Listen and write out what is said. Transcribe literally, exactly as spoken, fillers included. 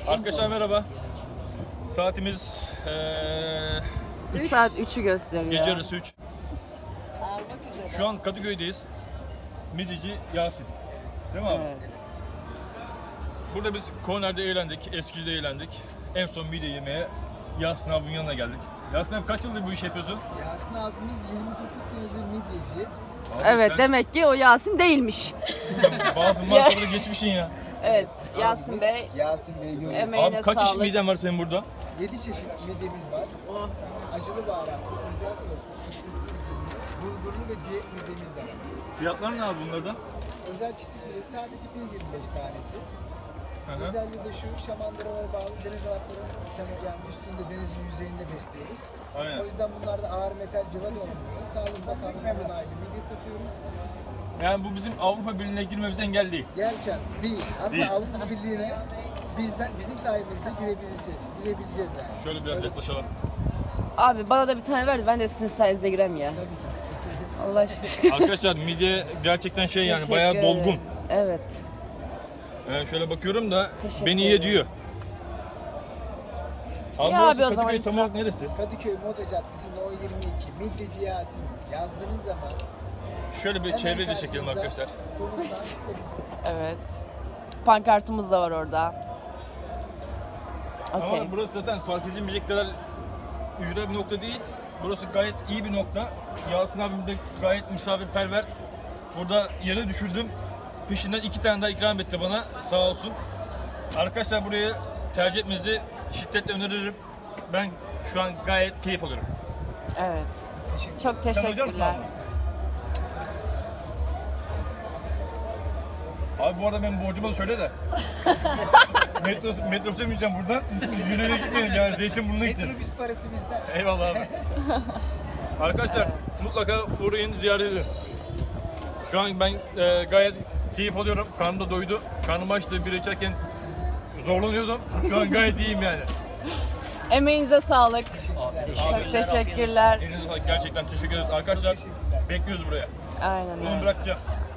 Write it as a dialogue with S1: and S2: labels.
S1: Arkadaşlar merhaba. Saatimiz ee,
S2: üç saat üçü gösteriyor.
S1: Gece yarısı üç. Şu an Kadıköy'deyiz. Midyeci Yasin. Değil mi abi?
S2: Evet.
S1: Burada biz Korner'de eğlendik, Eskici'de eğlendik. En son midye yemeye Yasin abinin yanına geldik. Yasin abi kaç yıldır bu işi yapıyorsun?
S3: Yasin abimiz yirmi dokuz senedir midyeci.
S1: Abi
S2: Evet,
S1: sen
S2: demek ki o Yasin değilmiş.
S1: bazı markaları geçmişsin ya.
S2: Evet, Yasin
S3: Abimiz
S2: Bey.
S3: Yasin Bey görüyoruz.
S2: Emeğine
S1: Abi kaç çeşit
S2: sağlık.
S1: midyen var senin burada?
S3: yedi çeşit midyemiz var. Acılı baharatlı, özel soslu, fıstıklı, üzümlü, bulgurlu ve diyet midyemiz de var.
S1: Fiyatlar ne abi bunlardan?
S3: Özel çiftlik midye sadece bir virgül yirmi beş tanesi.
S1: Hı hı.
S3: Özelliği de şu, şamandıralara bağlı deniz atları yani üstünde denizin yüzeyinde besliyoruz.
S1: Aynen.
S3: O yüzden bunlarda ağır metal cıva da olmuyor. Sağlık Bakanlığı'na dahil midye satıyoruz.
S1: Yani bu bizim Avrupa Birliği'ne girmemize engel değil.
S3: Gelken değil. Hatta
S1: Değil.
S3: Avrupa Birliği'ne bizden bizim sayemizde girebiliriz, girebileceğiz yani.
S1: Şöyle biraz
S3: Öyle
S1: yaklaşalım.
S2: Abi bana da bir tane verdi, ben de sizin sayenizde gireyim ya.
S3: Tabii ki.
S2: Allah aşkına.
S1: Arkadaşlar midye gerçekten şey yani
S2: Teşekkür
S1: bayağı
S2: ederim.
S1: dolgun.
S2: Evet.
S1: Yani şöyle bakıyorum da
S2: Teşekkür
S1: beni ye
S2: ederim.
S1: diyor. Abi
S2: Ya
S1: burası
S2: abi o zaman
S1: Kadıköy tam
S2: İslam-
S1: olarak neresi?
S3: Kadıköy Moda Caddesi'nde O yirmi iki Midyeci Yasin yazdığınız zaman
S1: Şöyle bir
S3: hemen
S1: çevreyi de çekelim
S3: karşınızda
S1: arkadaşlar.
S3: konumdan
S2: Evet. Pankartımız da var orada. Okey.
S1: Ama burası zaten fark edilmeyecek kadar ücra bir nokta değil. Burası gayet iyi bir nokta. Yasin abim de gayet misafirperver. Burada yere düşürdüm. Peşinden iki tane daha ikram etti bana. Sağ olsun. Arkadaşlar burayı tercih etmenizi şiddetle öneririm. Ben şu an gayet keyif alıyorum.
S2: Evet. Çok
S1: Sen hocam mısın
S2: teşekkürler.
S1: abi? Abi bu arada ben borcumu da söyle de. Metro, metrobüse bineceğim buradan. Yürüyerek gitmeyelim yani Zeytinburnu'na gideceğim.
S3: metrobüs parası bizden.
S1: Eyvallah abi. Arkadaşlar mutlaka uğrayın, ziyaret edin. Şu an ben e, gayet keyif alıyorum. Karnım da doydu. Karnım açtı. Bir içerken zorlanıyordum. Şu an gayet iyiyim yani.
S2: Emeğinize sağlık.
S1: Abi,
S2: Çok teşekkürler.
S1: elinize sağlık. Gerçekten teşekkür ederiz. Arkadaşlar bekliyoruz buraya.
S2: Aynen
S1: Bunu
S2: öyle.
S1: bırakacağım.